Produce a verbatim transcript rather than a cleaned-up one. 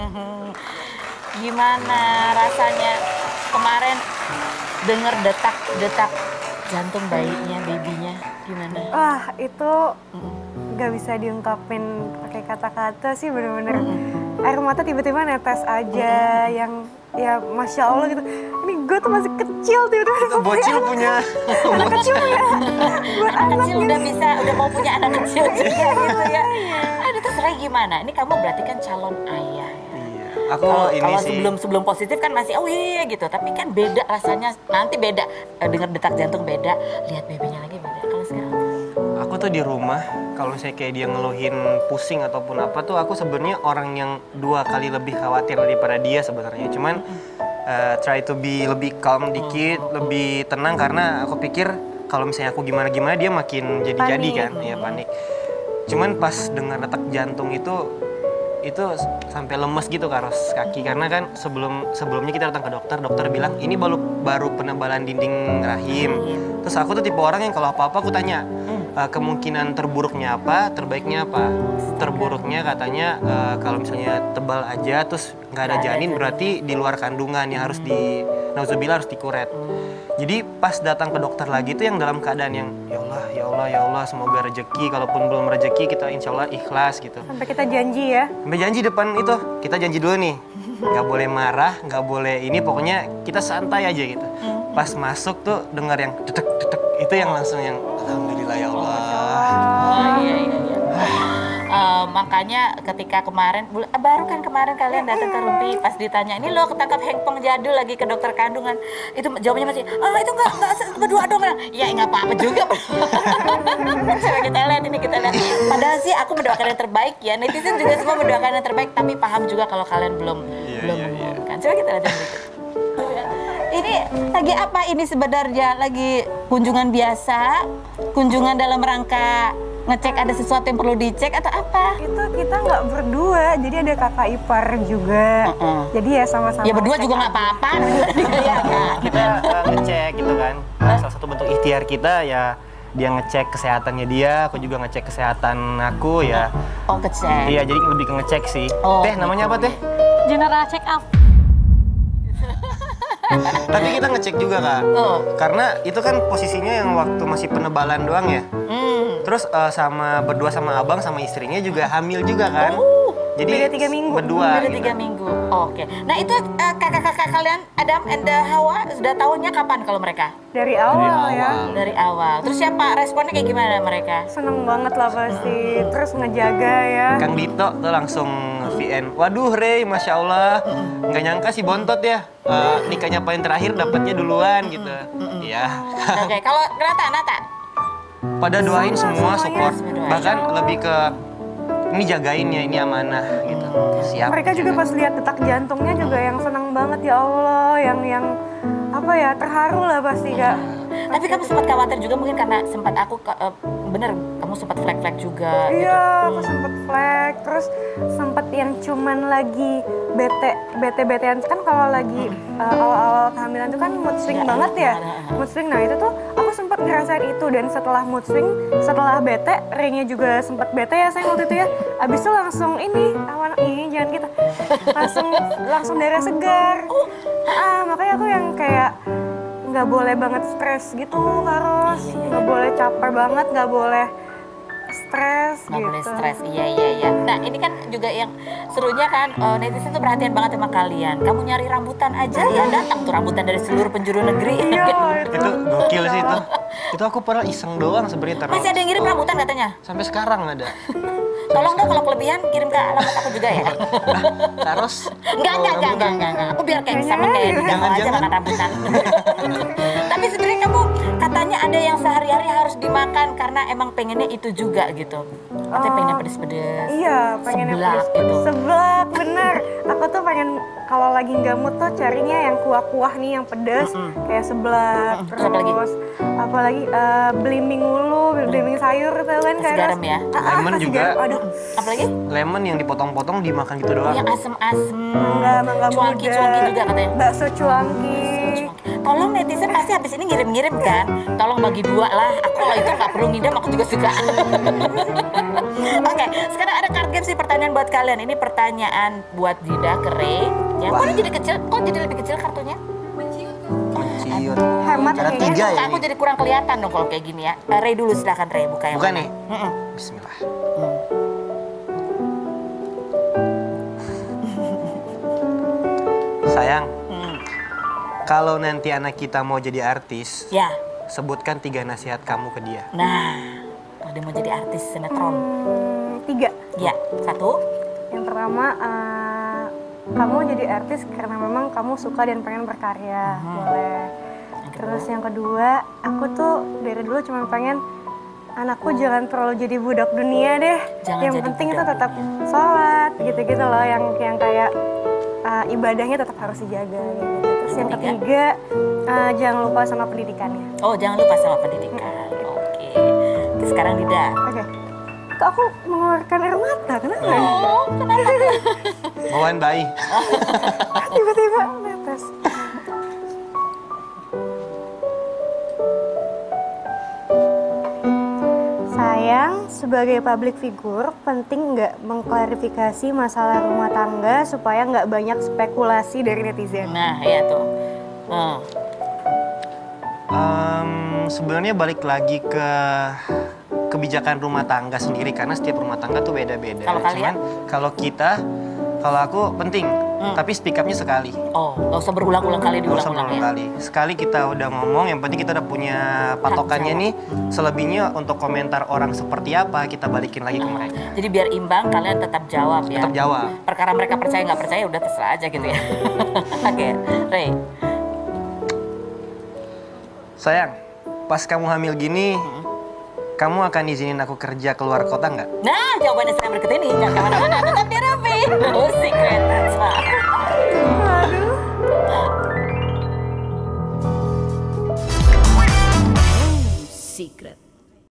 Gimana rasanya kemarin denger detak-detak jantung bayinya, babynya, gimana? Wah, itu nggak bisa diungkapin pakai kata-kata sih, bener-bener air mata tiba-tiba netes aja, yang ya masya Allah gitu. Ini gue tuh masih kecil tiba-tiba. Itu bocil punya. Anak kecil ya. Buat Anak anak kecil gitu. udah bisa, udah mau punya anak kecil juga gitu ya. Aduh, terserah gimana. Ini kamu berarti kan calon ayah ya. Iya. Aku Kalau ini kalau sih. sebelum sebelum positif kan masih oh iya, iya gitu. Tapi kan beda rasanya. Nanti beda. Eh, dengar detak jantung beda. Lihat babynya lagi beda. Kalau sekarang Aku tuh di rumah, kalau misalnya kayak dia ngeluhin pusing ataupun apa tuh, aku sebenarnya orang yang dua kali lebih khawatir daripada dia sebenarnya. Cuman uh, try to be lebih calm dikit, lebih tenang karena aku pikir kalau misalnya aku gimana-gimana dia makin jadi-jadi kan, ya panik. Cuman pas dengar detak jantung itu itu sampai lemes gitu karos kaki karena kan sebelum sebelumnya kita datang ke dokter, dokter bilang ini baru baru penebalan dinding rahim. Terus aku tuh tipe orang yang kalau apa-apa aku tanya uh, kemungkinan terburuknya apa, terbaiknya apa. Terburuknya katanya uh, kalau misalnya tebal aja terus nggak ada janin berarti di luar kandungan yang harus di nauzubillah harus dikuret. Jadi pas datang ke dokter lagi tuh yang dalam keadaan yang ya Allah, ya Allah, ya Allah semoga rezeki, kalaupun belum rezeki kita insya Allah ikhlas gitu. Sampai kita janji ya. Sampai janji depan itu, kita janji dulu nih, nggak boleh marah, nggak boleh ini, pokoknya kita santai aja gitu. Pas masuk tuh dengar yang detek-detek, itu yang langsung yang alhamdulillah ya Allah. Oh iya iya iya. Uh, makanya ketika kemarin, baru kan kemarin kalian datang ke Rumpi pas ditanya, ini lo ketangkap hengpong jadul lagi ke dokter kandungan. Itu jawabannya masih, ah itu enggak, enggak berdua dong. Ya enggak apa-apa juga. Coba kita lihat ini, kita lihat. Padahal sih aku mendoakan yang terbaik ya. Netizen juga semua mendoakan yang terbaik, tapi paham juga kalau kalian belum Iya, belum iya, iya. mengumumkan. Coba kita lihat yang berikut. Ini lagi apa ini sebenarnya? Lagi kunjungan biasa? Kunjungan dalam rangka ngecek ada sesuatu yang perlu dicek atau apa? Itu kita nggak berdua, jadi ada kakak ipar juga. Uh-uh. Jadi ya sama-sama. Ya berdua cek juga nggak apa-apa. Ya, Kita uh, ngecek gitu kan, uh, salah satu bentuk ikhtiar kita ya dia ngecek kesehatannya dia, aku juga ngecek kesehatan aku ya. Oh ngecek. Iya jadi lebih ke ngecek sih. Oh, Teh namanya apa teh? General check up. Tapi kita ngecek juga kak, Oh. karena itu kan posisinya yang waktu masih penebalan doang ya. Hmm. Terus uh, sama berdua sama abang sama istrinya juga hamil juga kan. Oh. Jadi Beda tiga minggu. berdua. Beda gitu. tiga minggu. Oke. Nah itu eh, kakak-kakak kalian Adam and Hawa sudah tahunya kapan kalau mereka? Dari awal, ya. Dari awal. Terus siapa responnya kayak gimana mereka? Seneng banget lah pasti. Terus ngejaga ya. Kang Dito tuh langsung V N. Waduh Rey, masya Allah, nggak nyangka si bontot ya. Uh, nikahnya paling terakhir dapatnya duluan gitu. Iya. Oke. Kalau Nata, Nata. Pada doain semua semuanya. support. Semua doain. Bahkan lebih ke ini jagain ya, ini amanah gitu. Siap. Mereka juga pas lihat detak jantungnya juga yang senang banget ya Allah, yang yang apa ya, terharu lah pasti kak. Tapi kamu sempat khawatir juga mungkin karena sempat aku ke- eh, bener kamu sempat flek-flek juga. Iya, gitu. aku sempet flek, terus sempet yang cuman lagi bete, bete-betean kan kalau lagi uh, awal-awal kehamilan itu kan mood swing Ya, banget ya, ada. mood swing. Nah itu tuh aku sempet ngerasain itu, dan setelah mood swing, setelah bete, Rey-nya juga sempet bete ya sayang waktu itu ya. Abis itu langsung ini, awan ini jangan kita, langsung langsung darah segar. Ah, makanya aku yang kayak nggak boleh banget stres gitu, Karos. Nggak boleh caper banget, nggak boleh stres Nggak gitu. boleh stres, iya iya iya. Nah ini kan juga yang serunya kan eh, netizen tuh perhatian banget sama kalian. Kamu nyari rambutan aja ya datang tuh rambutan dari seluruh penjuru negeri. Iya, Itu gokil sih itu. Itu aku pernah iseng doang sebenarnya taruh. Masih ada yang ngirim rambutan katanya. Sampai sekarang ada. Tolong dong kalau kelebihan kirim ke alamat aku juga ya. Terus Enggak, enggak, enggak, enggak, enggak, enggak. Aku biar kayak sama kayak di Jawa aja Jangan, makan rambutan. Tapi sebenarnya kamu katanya ada yang sehari-hari harus dimakan karena emang pengennya itu juga gitu. Katanya pengennya pedes-pedes. Iya, pengen yang Seblak pedes-pedes. gitu. Seblak, bener. Aku tuh pengen kalau lagi nggak mood tuh carinya yang kuah-kuah nih, yang pedes, kayak seblak. Mm-mm. Terus apa lagi? Terus apalagi eh, belimbing ulu, belimbing sayur tuh kan Kasih kayak. garam ya? Ah, ah, Lemon kasih juga. garam. Aduh, Apalagi? lemon yang dipotong-potong dimakan gitu doang. Yang asem-asem. enggak, enggak muda. Cuangki-cuangki juga katanya. Bakso cuangki. Tolong netizen pasti habis ini ngirim-ngirim kan. Tolong bagi dua lah. Aku kalau itu nggak perlu ngidam, aku juga suka. Oke, sekarang ada card game sih, pertanyaan buat kalian. Ini pertanyaan buat Dida ke Ray. Ya, kok ini jadi kecil? Kok jadi lebih kecil kartunya? Menciut. Hemat Ada kayaknya. tiga ya Aku ini? jadi kurang kelihatan dong kalau kayak gini ya. Eh, Ray dulu silahkan Ray, buka yang Buka mana. nih? Mm-mm. Bismillah. Hmm. Sayang, Hmm. kalau nanti anak kita mau jadi artis, Ya, sebutkan tiga nasihat kamu ke dia. nah, kalau dia mau jadi artis sinetron. Hmm, tiga. Ya, satu. Yang pertama, eh, kamu jadi artis karena memang kamu suka dan pengen berkarya, boleh. Yang kedua. Terus yang kedua, aku tuh dari dulu cuma pengen anakku jangan terlalu jadi budak dunia deh. Jangan yang jadi penting budak itu tetap dunia. sholat, gitu-gitu loh, yang yang kayak uh, ibadahnya tetap harus dijaga. Gitu. Terus yang Ketiga? ketiga, uh, jangan lupa sama pendidikannya. Oh, jangan lupa sama pendidikan. Oke. Oke, sekarang Dida. Oke. Kok aku mengeluarkan air mata? Kenapa? ya? Oh, kenapa? Bawaan bayi. Tiba-tiba netes. Sayang, sebagai public figure, penting nggak mengklarifikasi masalah rumah tangga supaya nggak banyak spekulasi dari netizen. Nah, ya tuh. Hmm. Em, sebenarnya balik lagi ke kebijakan rumah tangga sendiri karena setiap rumah tangga tuh beda-beda. Kalau kalian? Cuman kalau kita, kalau aku penting, tapi speak up-nya sekali. Oh, nggak usah berulang-ulang kali Nggak usah diulang-ulang berulang ya. kali. Sekali kita udah ngomong, yang penting kita udah punya patokannya jawab. nih. Selebihnya untuk komentar orang seperti apa, kita balikin lagi ke mereka. Jadi biar imbang, kalian tetap jawab ya. Tetap jawab. Perkara mereka percaya nggak percaya udah terserah aja gitu ya. Oke, Ray. Sayang, pas kamu hamil gini, kamu akan izinin aku kerja keluar kota nggak? Nah, jawabannya sedang berikut ini. Jangan kemana-mana, tetap di Rupi. Oh, secret. Aduh. Secret.